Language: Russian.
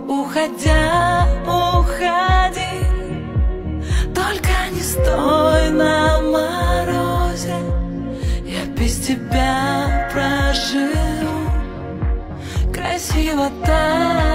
Уходя, уходи, только не стой на морозе. Я без тебя проживу красиво так.